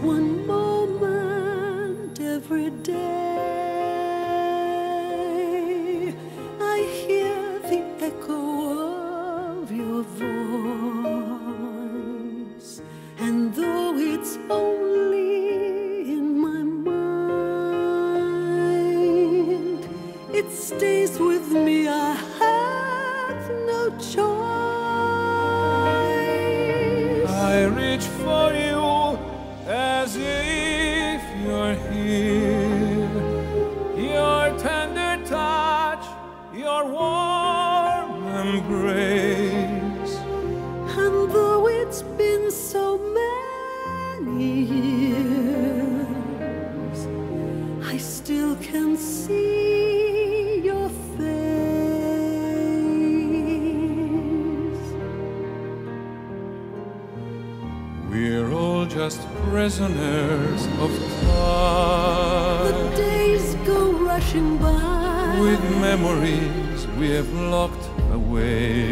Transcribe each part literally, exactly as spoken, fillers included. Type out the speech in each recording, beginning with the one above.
one moment every day. I hear the echo of your voice, and though it's only in my mind, it stays with me. I have no choice. I reach for you as if you're here. Your tender touch, your warm embrace. And though it's been so many years, I still can see your face. We're all just prisoners of time. The days go rushing by with memories we have locked away.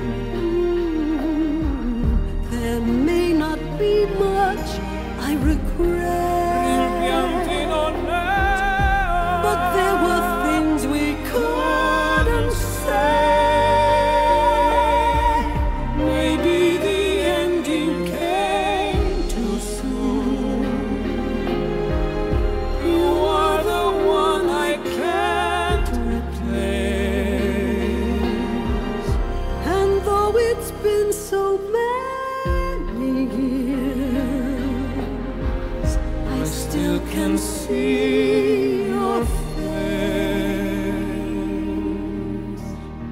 There may not be much I regret, but there were things we couldn't say. Maybe the ending came too soon. You are the one I can't replace. And though it's been so many years, I still can see your face.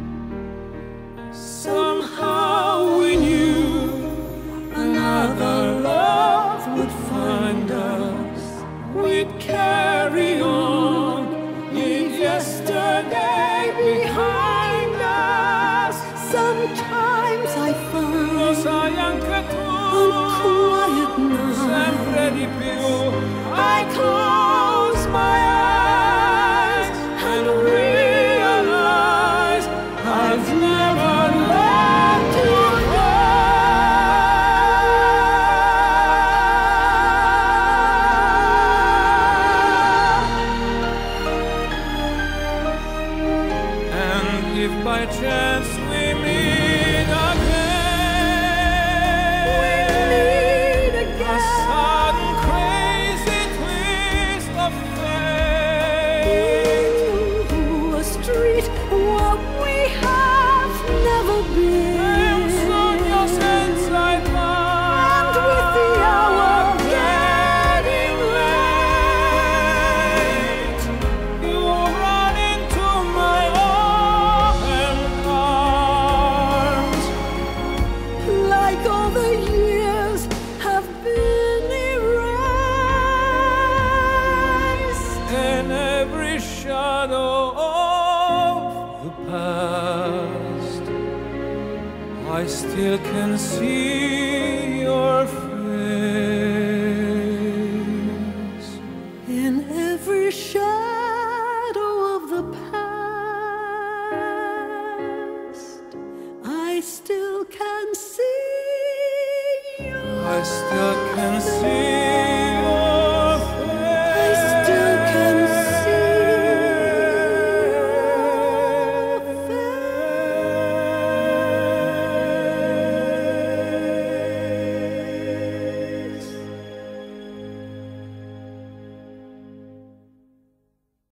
Somehow we knew another love would find us. We'd carry on, leave yesterday behind us. Sometimes I find Lo sai anche tu, on quiet sempre nights di più. I close my eyes and realize I've never let you go. And if by chance we meet again, We meet a again. sudden crazy twist of fate, Ooh, a street where we have never è been, un sogno senza età. and with the hour getting late, You run into my open arms, like all the years have been erased. and every shadow of the past I still can see